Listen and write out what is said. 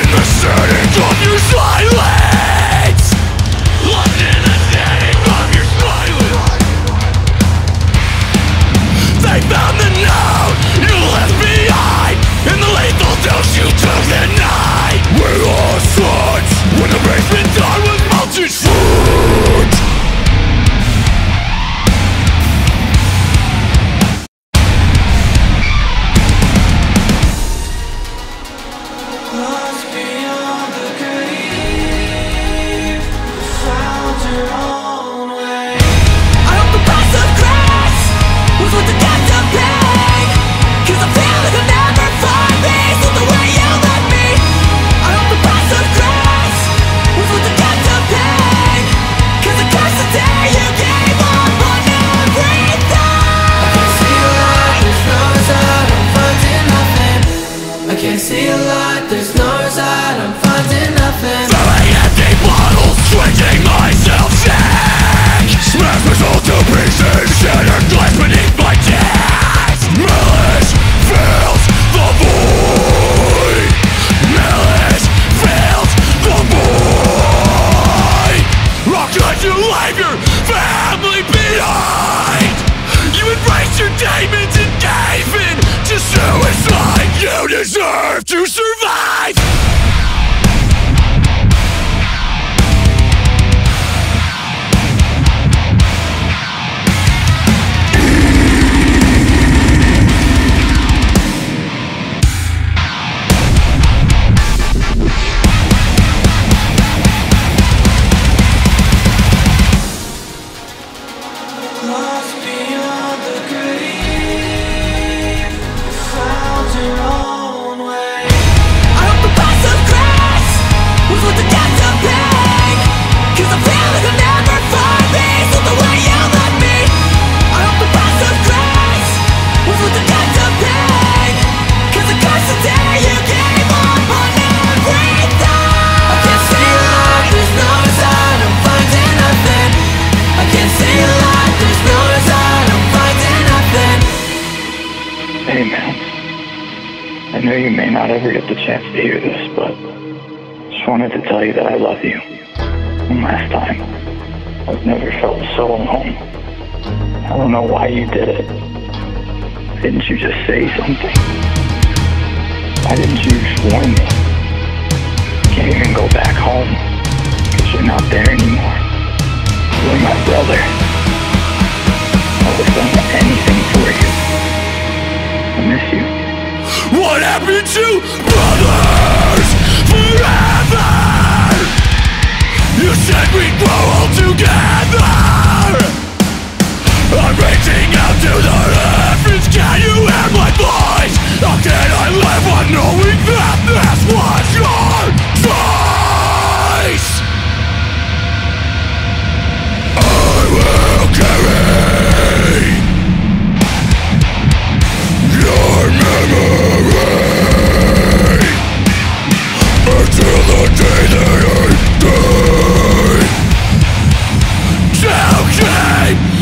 the static of your silence. Lost in the static of your silence. They found the note you left behind in the lethal dose you took that night. We lost touch when the basement door was melted fruit. Lost beyond the grave, found your own way. I hope the price of grace was worth the depth of pain, 'cause I feel like I'll never find peace with the way you left me. I hope the price of grace was worth the depth of pain, 'cause I cursed the day you gave up on everything. I can't see a light, there's no reside, I'm finding nothing. I can't see a light, there's no reside, I'm finding nothing. Filling empty bottles, drinking myself sick. Smash my soul to pieces, shattered glass beneath my chest. Malice fills the void. Malice fills the void. How could you leave your family behind? You embraced your demons and gave in to suicide. You deserve to survive. Lost beyond the grave, found your own way. I hope the price of grace was worth the depth of pain, 'cause I feel like I'll never find peace with the way you left me. I hope the price of grace was worth the depth of pain, 'cause I cursed the day you gave up on everything. I can't see a light, there's no reside, I'm finding nothing. I can't see a light, there's no reside, I'm finding nothing. Hey man, I know you may not ever get the chance to hear this, but just wanted to tell you that I love you. One last time. I've never felt so alone. I don't know why you did it. Didn't you just say something? Why didn't you just warn me? Can't even go back home, 'cause you're not there anymore. You're my brother. I would have done anything for you. I miss you. What happened to brothers forever? You said we'd grow old together. I'm reaching out to the heavens. Can you hear my voice? How can I live on knowing that this was your choice? I will carry your memory until the day that I die. To keep